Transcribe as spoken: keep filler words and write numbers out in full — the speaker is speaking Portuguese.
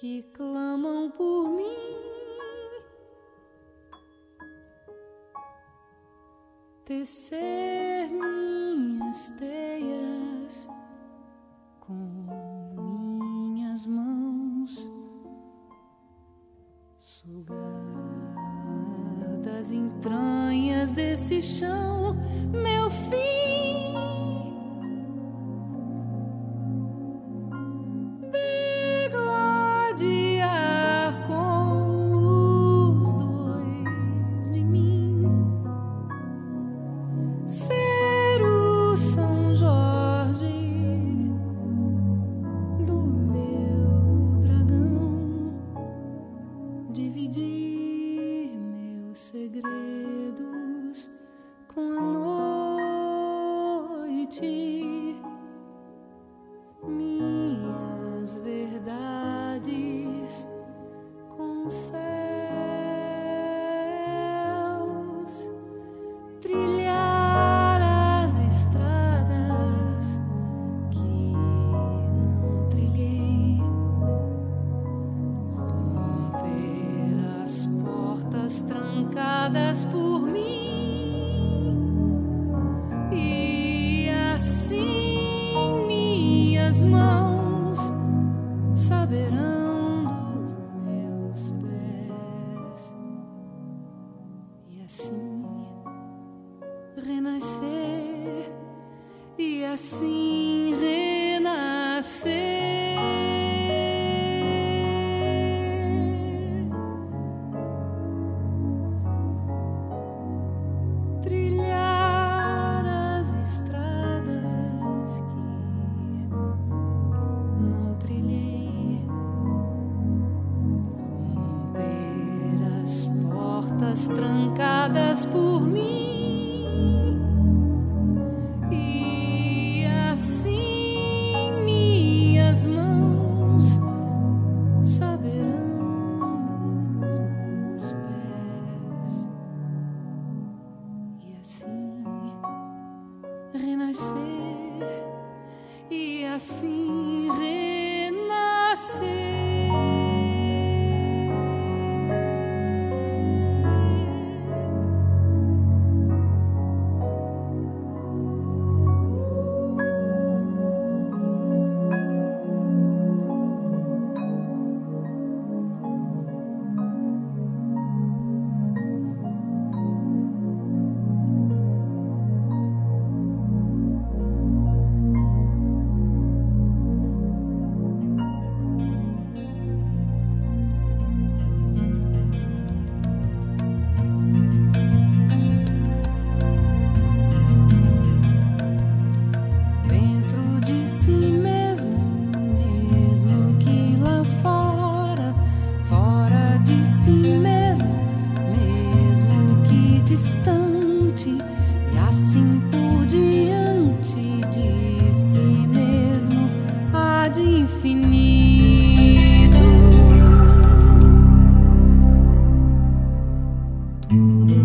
que clamam por mim. Tecer minhas teias com minhas mãos, sugar das entranhas desse chão meu fim. Ser o São Jorge do meu dragão, dividir meus segredos com a noite, minhas verdades com os céus, trilhar trancadas por mim, e assim minhas mãos saberão dos meus pés, e assim renascer, e assim renascer. Trancadas por mim, e assim minhas mãos saberão dos meus pés, e assim renascer, e assim renascer. Distante, e assim por diante de si mesmo há de infinito. Tudo